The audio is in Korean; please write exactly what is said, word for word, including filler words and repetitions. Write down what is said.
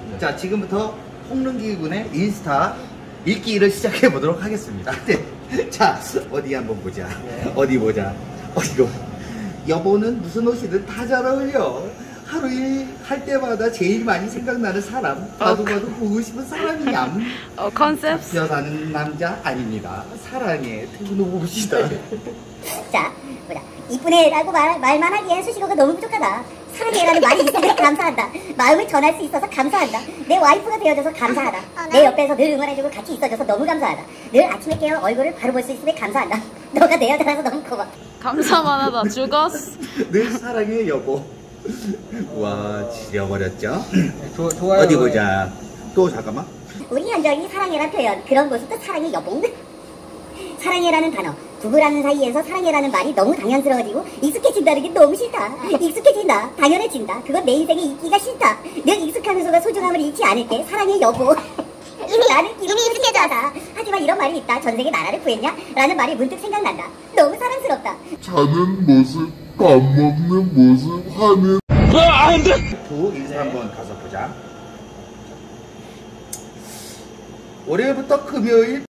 자, 지금부터 홍릉기 군의 인스타 읽기를 시작해 보도록 하겠습니다. 네. 자, 어디 한번 보자. 어디 보자. 어디로. 여보는 무슨 옷이든 다 잘 어울려. 하루 일 할 때마다 제일 많이 생각나는 사람. 봐도 봐도 보고 싶은 사람이야. 어, 컨셉. 잡혀 사는 남자 아닙니다. 사랑해. 퇴근해봅시다. 자, 보자. 이쁜 애라고 말, 말만 하기엔 수식어가 너무 부족하다. 사랑해라는 말이 있어서 감사한다. 마음을 전할 수 있어서 감사한다. 내 와이프가 되어줘서 감사하다. 내 옆에서 늘 응원해주고 같이 있어줘서 너무 감사하다. 늘 아침에 깨어 얼굴을 바로 볼 수 있음에 감사한다. 너가 내 여자라서 너무 고마워. 감사만 하다 죽었어. 늘 사랑해 여보. 와, 지려버렸죠? 조, 좋아요. 어디 보자. 또 잠깐만. 우리 현정이 사랑해란 표현, 그런 모습도 사랑해 여봉. 사랑해라는 단어, 부부라는 사이에서 사랑해라는 말이 너무 당연스러워지고 익숙해진다는 게 너무 싫다. 익숙해진다, 당연해진다. 그건 내 인생에 있기가 싫다. 늘 익숙하면서도 소중함을 잃지 않을게. 사랑해 여보. 이미 나는 이미 익숙해져다. 하지만 이런 말이 있다. 전생에 나라를 구했냐? 라는 말이 문득 생각난다. 너무 사랑스럽다. 자는 모습, 밥 먹는 모습, 하는 아, 안 돼! 두 인사 한번 가서 보자. 월요일부터 금요일